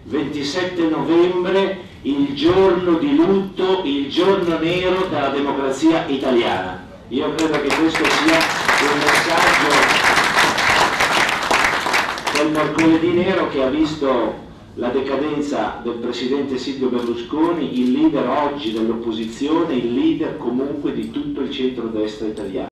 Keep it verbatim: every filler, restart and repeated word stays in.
ventisette novembre, il giorno di lutto, il giorno nero della democrazia italiana. Io credo che questo sia un messaggio, quel mercoledì nero che ha visto la decadenza del presidente Silvio Berlusconi, il leader oggi dell'opposizione, il leader comunque di tutto il centrodestra italiano.